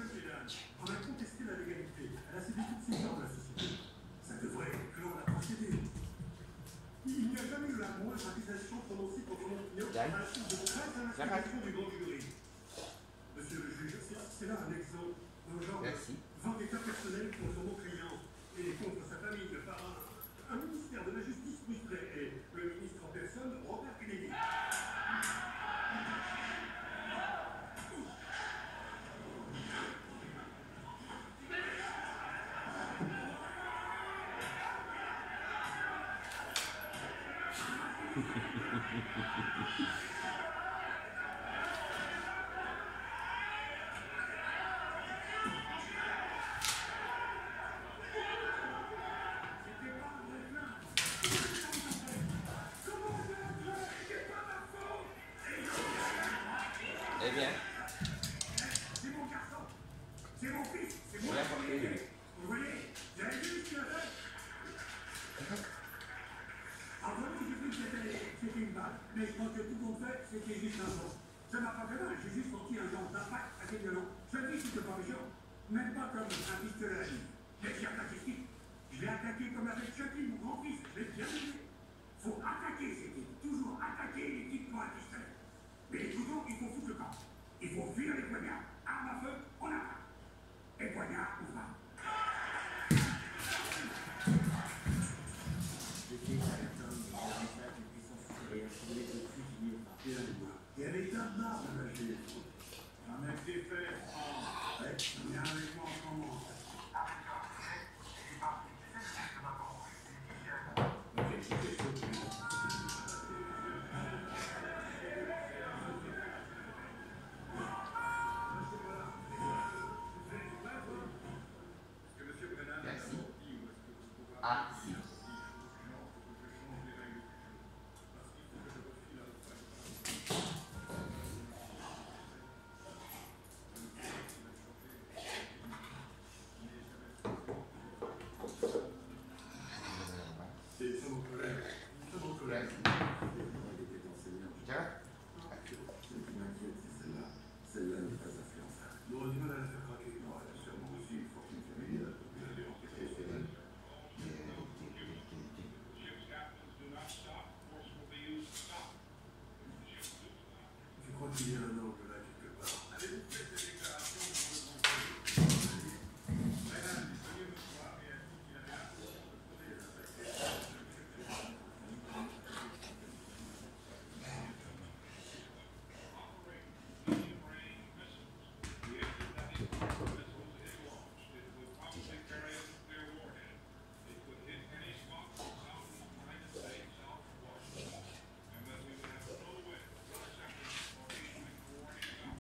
On a contesté la légalité. Elle a séduit toutes ces gens de la société. Ça devrait clore la procédure. Il n'y a jamais eu la moindre accusation prononcée contre mon client à la suite de 13 investigations du grand jury. Monsieur le juge, c'est là un exemple d'un genre de vendetta personnel contre mon client et contre sa famille par un ministère de la Justice frustré et le ministre en personne, Robert Kennedy. Eh bien. C'est mon garçon. C'est mon fils. C'est moi. Vous voyez, vous avez vu ce qu'il a fait? En vrai, j'ai cru que c'était une balle, mais je pense que tout compte fait, c'était juste un son. Ça m'a pas fait mal, j'ai juste senti un genre d'impact assez violent. Je dis que c'était pas méchant, même pas comme un pistolet à la vie. Mais j'ai attaqué ce type. Je l'ai attaqué comme avec Chucky, mon grand-fils. Je l'ai bien aimé. Faut attaquer ces types. Toujours attaquer les types pour un pistolet. Mais les couteaux, il faut foutre le camp. Il faut fuir les poignards. Arme à feu, on attaque. Et poignard, on va. Et elle est un arme, la juge. Un mec des faits. Viens avec moi en comment. Ah, si. C'est mon collègue. C'est mon collègue. Celle-là n'est pas influençable. Bon, du mal à la faire craquer. Non, elle a sûrement aussi une fortune familiale. Vous allez empêcher celle-là. Je crois qu'il y a un